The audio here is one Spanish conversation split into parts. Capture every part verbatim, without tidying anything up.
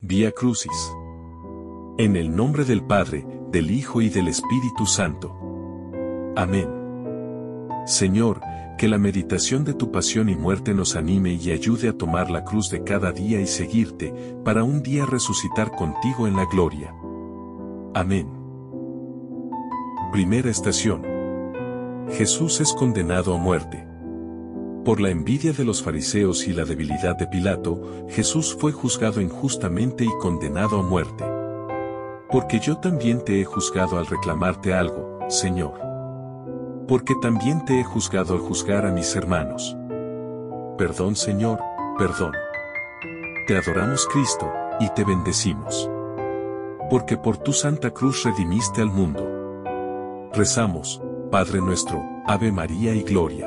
Vía Crucis. En el nombre del Padre, del Hijo y del Espíritu Santo. Amén. Señor, que la meditación de tu pasión y muerte nos anime y ayude a tomar la cruz de cada día y seguirte, para un día resucitar contigo en la gloria. Amén. Primera estación. Jesús es condenado a muerte. Por la envidia de los fariseos y la debilidad de Pilato, Jesús fue juzgado injustamente y condenado a muerte. Porque yo también te he juzgado al reclamarte algo, Señor. Porque también te he juzgado al juzgar a mis hermanos. Perdón, Señor, perdón. Te adoramos, Cristo, y te bendecimos. Porque por tu santa cruz redimiste al mundo. Rezamos, Padre nuestro, Ave María y Gloria.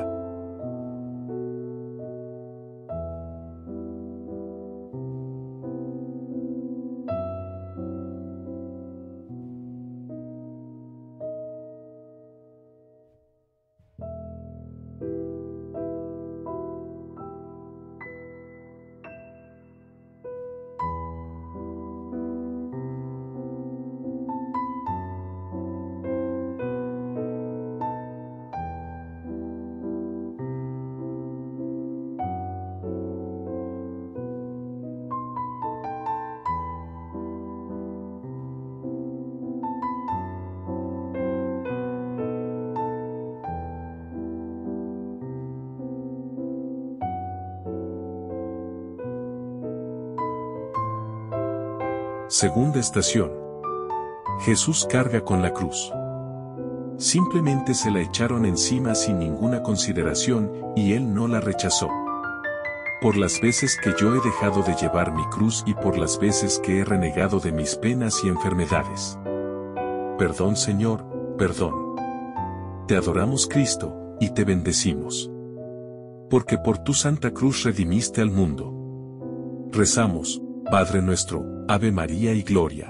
Segunda estación. Jesús carga con la cruz. Simplemente se la echaron encima sin ninguna consideración, y él no la rechazó. Por las veces que yo he dejado de llevar mi cruz y por las veces que he renegado de mis penas y enfermedades. Perdón, Señor, perdón. Te adoramos, Cristo, y te bendecimos. Porque por tu santa cruz redimiste al mundo. Rezamos, Padre nuestro, Ave María y Gloria.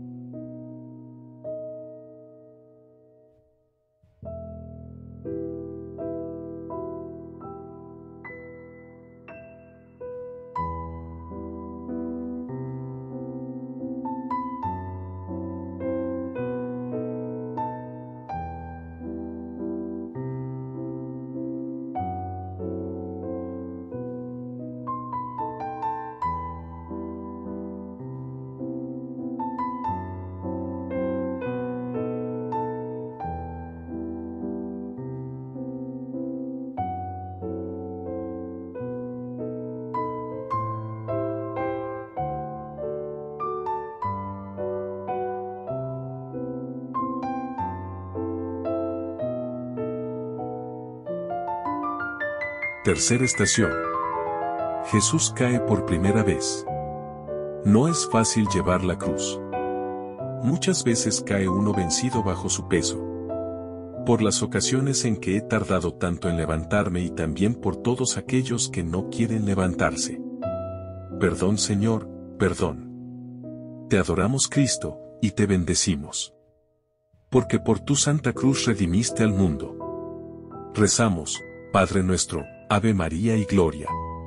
Tercera estación. Jesús cae por primera vez. No es fácil llevar la cruz. Muchas veces cae uno vencido bajo su peso. Por las ocasiones en que he tardado tanto en levantarme y también por todos aquellos que no quieren levantarse. Perdón, Señor, perdón. Te adoramos, Cristo, y te bendecimos. Porque por tu santa cruz redimiste al mundo. Rezamos, Padre nuestro, Ave María y Gloria.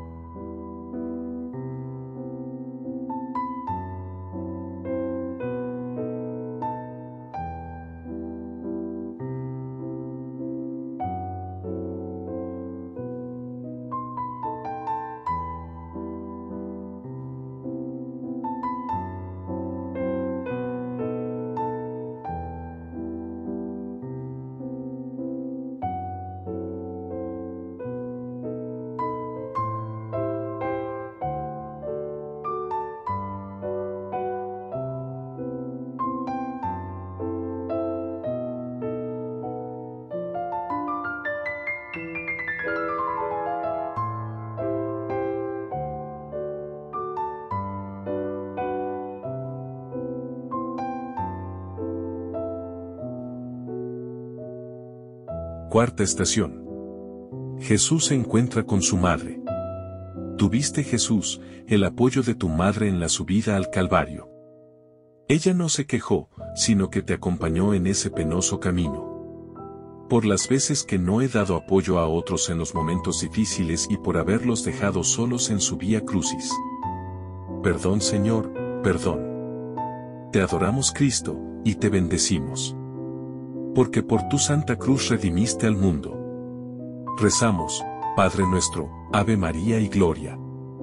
Cuarta estación. Jesús se encuentra con su madre. Tuviste, Jesús, el apoyo de tu madre en la subida al Calvario. Ella no se quejó, sino que te acompañó en ese penoso camino. Por las veces que no he dado apoyo a otros en los momentos difíciles y por haberlos dejado solos en su vía crucis. Perdón, Señor, perdón. Te adoramos Cristo, y te bendecimos. Porque por tu santa cruz redimiste al mundo. Rezamos, Padre nuestro, Ave María y Gloria.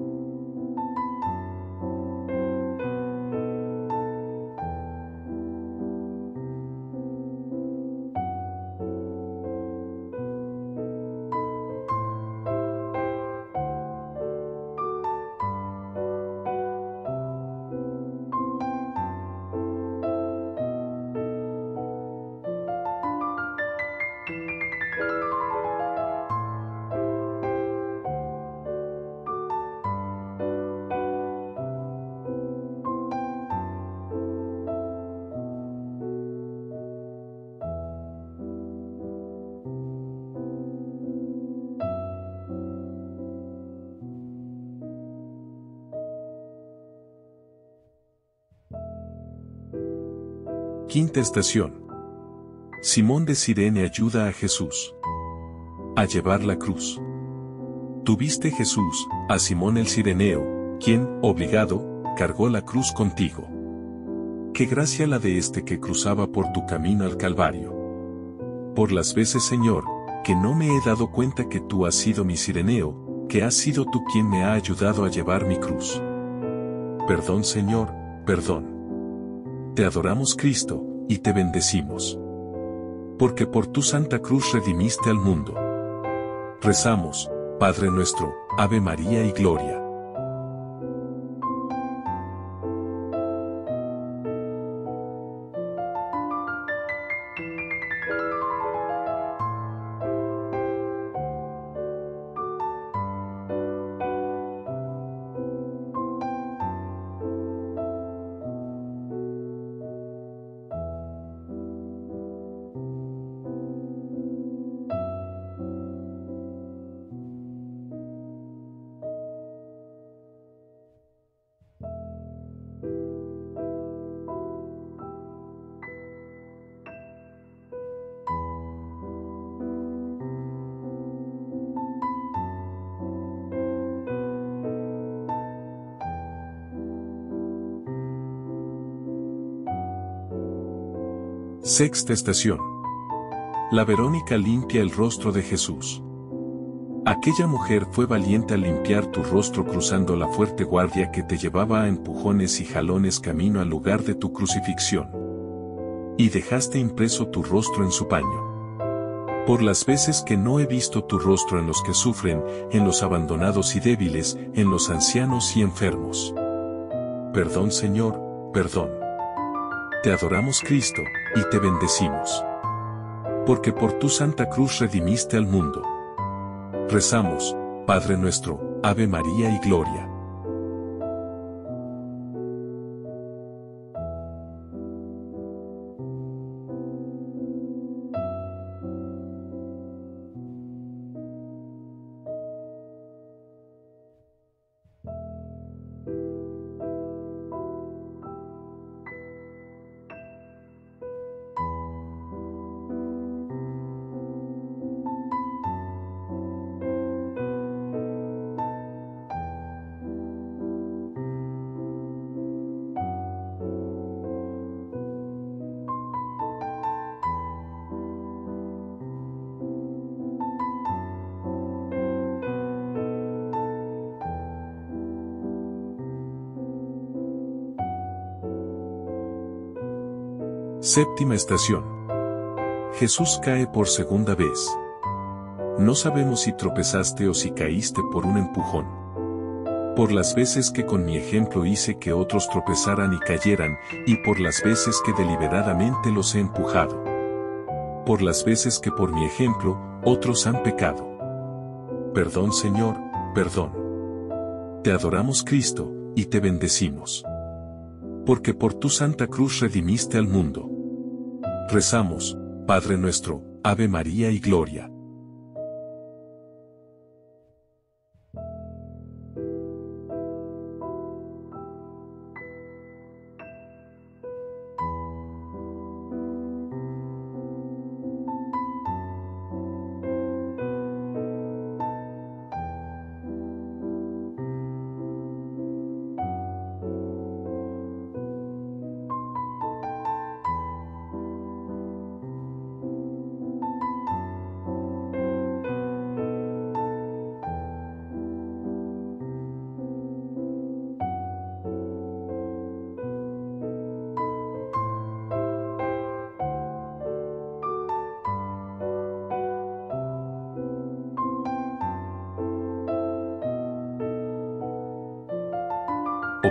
Quinta estación. Simón de Cirene ayuda a Jesús a llevar la cruz. Tuviste Jesús, a Simón el Cireneo, quien, obligado, cargó la cruz contigo. Qué gracia la de este que cruzaba por tu camino al Calvario. Por las veces, Señor, que no me he dado cuenta que tú has sido mi Cireneo, que has sido tú quien me ha ayudado a llevar mi cruz. Perdón, Señor, perdón. Te adoramos Cristo, y te bendecimos. Porque por tu santa cruz redimiste al mundo. Rezamos, Padre nuestro, Ave María y Gloria. Sexta estación. La Verónica limpia el rostro de Jesús. Aquella mujer fue valiente al limpiar tu rostro cruzando la fuerte guardia que te llevaba a empujones y jalones camino al lugar de tu crucifixión. Y dejaste impreso tu rostro en su paño. Por las veces que no he visto tu rostro en los que sufren, en los abandonados y débiles, en los ancianos y enfermos. Perdón, Señor, perdón. Te adoramos Cristo, y te bendecimos. Porque por tu santa cruz redimiste al mundo. Rezamos, Padre nuestro, Ave María y Gloria. Séptima estación. Jesús cae por segunda vez. No sabemos si tropezaste o si caíste por un empujón. Por las veces que con mi ejemplo hice que otros tropezaran y cayeran, y por las veces que deliberadamente los he empujado. Por las veces que por mi ejemplo, otros han pecado. Perdón, Señor, perdón. Te adoramos Cristo, y te bendecimos. Porque por tu santa cruz redimiste al mundo. Rezamos, Padre nuestro, Ave María y Gloria.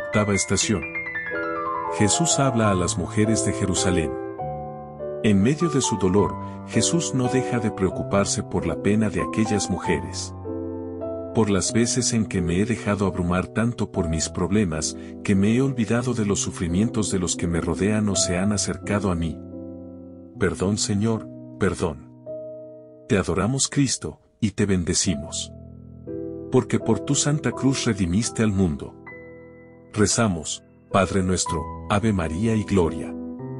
Octava estación. Jesús habla a las mujeres de Jerusalén. En medio de su dolor, Jesús no deja de preocuparse por la pena de aquellas mujeres. Por las veces en que me he dejado abrumar tanto por mis problemas, que me he olvidado de los sufrimientos de los que me rodean o se han acercado a mí. Perdón, Señor, perdón. Te adoramos, Cristo, y te bendecimos. Porque por tu santa cruz redimiste al mundo. Rezamos, Padre nuestro, Ave María y Gloria.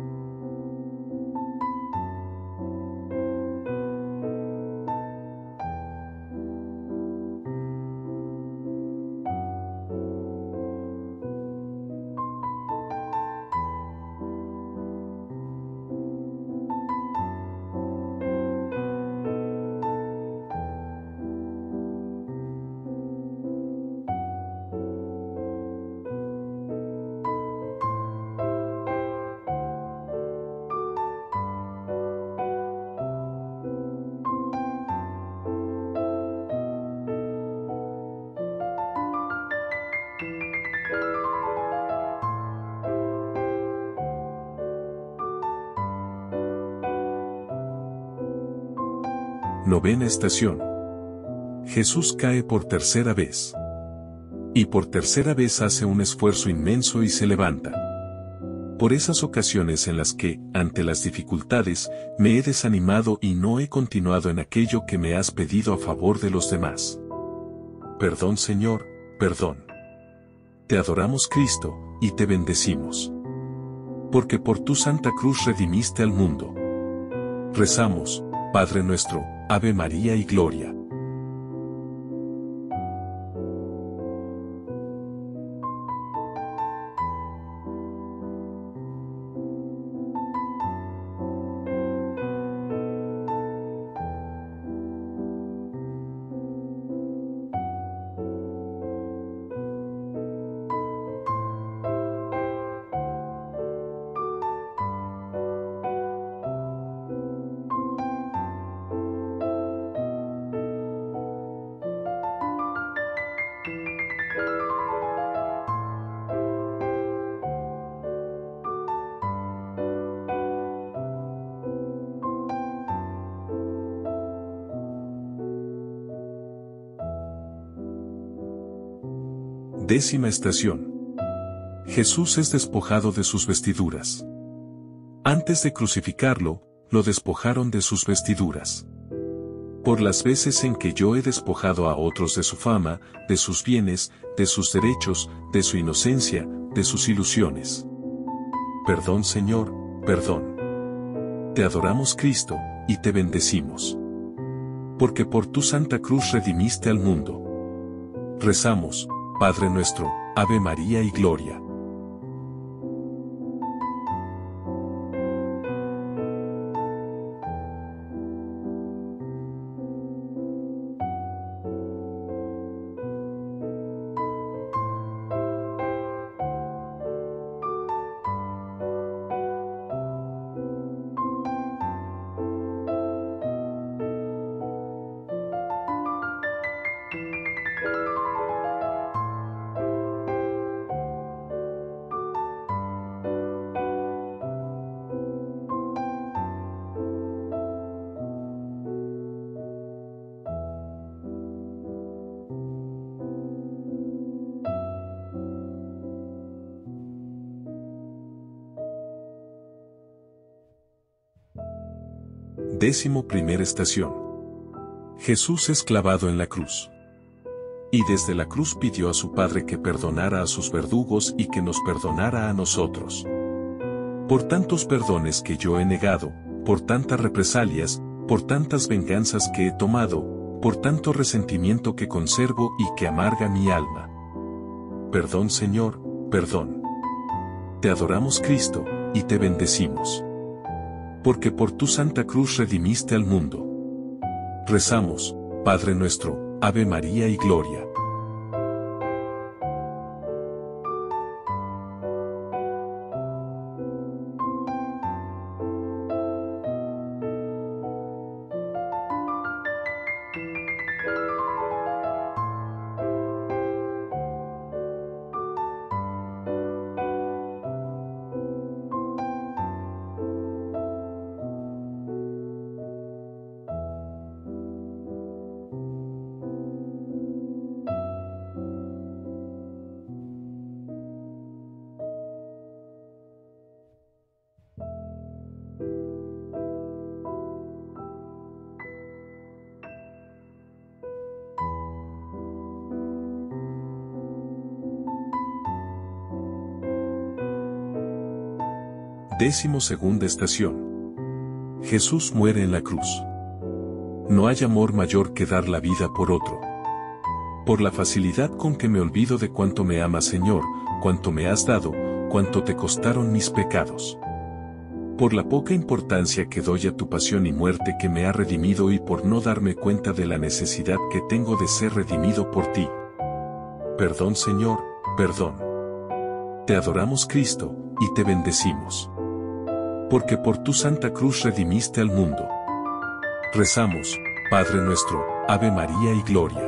Novena estación. Jesús cae por tercera vez. Y por tercera vez hace un esfuerzo inmenso y se levanta. Por esas ocasiones en las que, ante las dificultades, me he desanimado y no he continuado en aquello que me has pedido a favor de los demás. Perdón, Señor, perdón. Te adoramos, Cristo, y te bendecimos. Porque por tu santa cruz redimiste al mundo. Rezamos, Padre nuestro, Ave María y Gloria. Décima estación. Jesús es despojado de sus vestiduras. Antes de crucificarlo, lo despojaron de sus vestiduras. Por las veces en que yo he despojado a otros de su fama, de sus bienes, de sus derechos, de su inocencia, de sus ilusiones. Perdón, Señor, perdón. Te adoramos, Cristo, y te bendecimos. Porque por tu santa cruz redimiste al mundo. Rezamos, Padre nuestro, Ave María y Gloria. Décimo primera estación. Jesús es clavado en la cruz. Y desde la cruz pidió a su Padre que perdonara a sus verdugos y que nos perdonara a nosotros. Por tantos perdones que yo he negado, por tantas represalias, por tantas venganzas que he tomado, por tanto resentimiento que conservo y que amarga mi alma. Perdón, Señor, perdón. Te adoramos, Cristo, y te bendecimos. Porque por tu santa cruz redimiste al mundo. Rezamos, Padre nuestro, Ave María y Gloria. Décimo segunda estación. Jesús muere en la cruz. No hay amor mayor que dar la vida por otro. Por la facilidad con que me olvido de cuánto me amas, Señor, cuánto me has dado, cuánto te costaron mis pecados. Por la poca importancia que doy a tu pasión y muerte que me ha redimido y por no darme cuenta de la necesidad que tengo de ser redimido por ti. Perdón, Señor, perdón. Te adoramos, Cristo, y te bendecimos. Porque por tu santa cruz redimiste al mundo. Rezamos, Padre nuestro, Ave María y Gloria.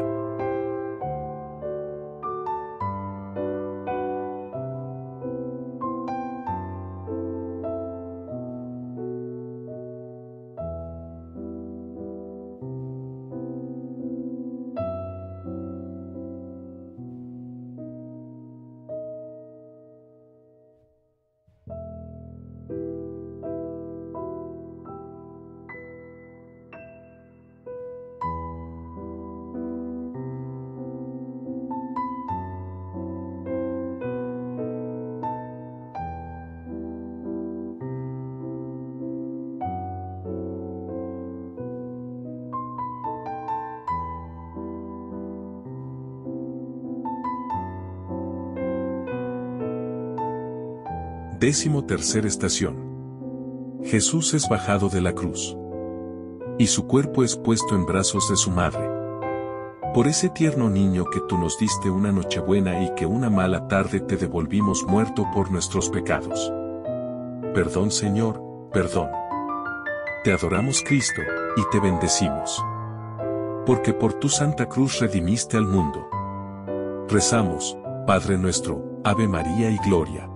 Décimo tercera estación. Jesús es bajado de la cruz. Y su cuerpo es puesto en brazos de su madre. Por ese tierno niño que tú nos diste una nochebuena y que una mala tarde te devolvimos muerto por nuestros pecados. Perdón, Señor, perdón. Te adoramos, Cristo, y te bendecimos. Porque por tu santa cruz redimiste al mundo. Rezamos, Padre nuestro, Ave María y Gloria.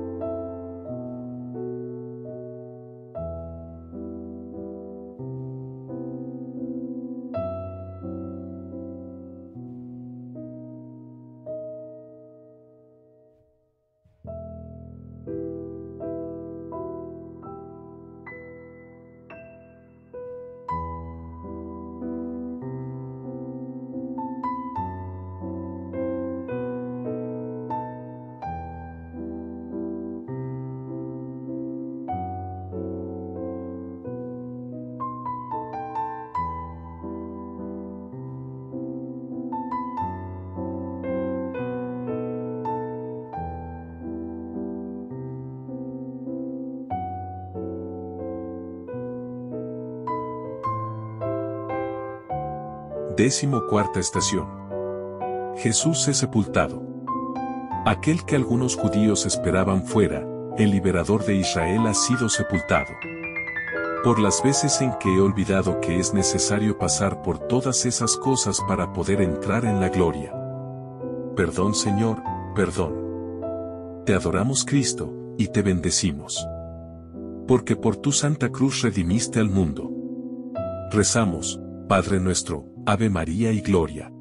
Décimo cuarta estación. Jesús es sepultado. Aquel que algunos judíos esperaban fuera, el liberador de Israel, ha sido sepultado. Por las veces en que he olvidado que es necesario pasar por todas esas cosas para poder entrar en la gloria. Perdón, Señor, perdón. Te adoramos, Cristo, y te bendecimos. Porque por tu santa cruz redimiste al mundo. Rezamos, Padre nuestro, Ave María y Gloria.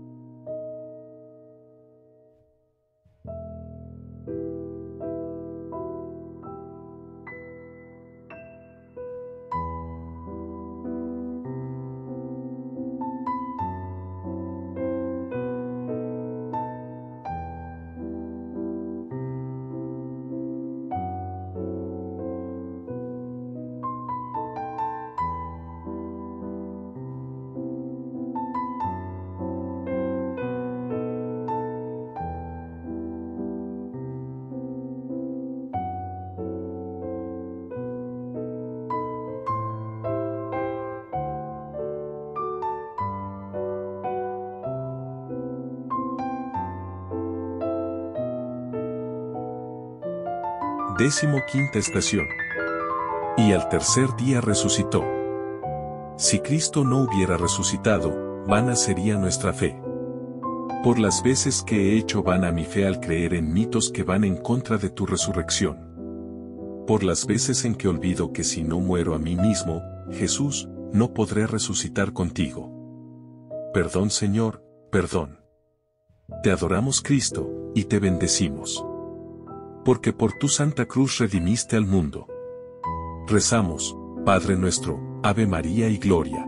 Décimo quinta estación. Y al tercer día resucitó. Si Cristo no hubiera resucitado, vana sería nuestra fe. Por las veces que he hecho vana mi fe al creer en mitos que van en contra de tu resurrección. Por las veces en que olvido que si no muero a mí mismo, Jesús, no podré resucitar contigo. Perdón, Señor, perdón. Te adoramos, Cristo, y te bendecimos. Porque por tu santa cruz redimiste al mundo. Rezamos, Padre nuestro, Ave María y Gloria.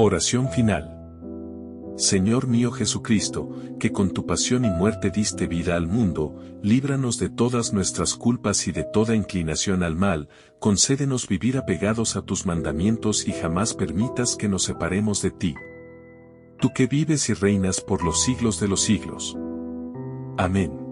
Oración final. Señor mío Jesucristo, que con tu pasión y muerte diste vida al mundo, líbranos de todas nuestras culpas y de toda inclinación al mal, concédenos vivir apegados a tus mandamientos y jamás permitas que nos separemos de ti. Tú que vives y reinas por los siglos de los siglos. Amén.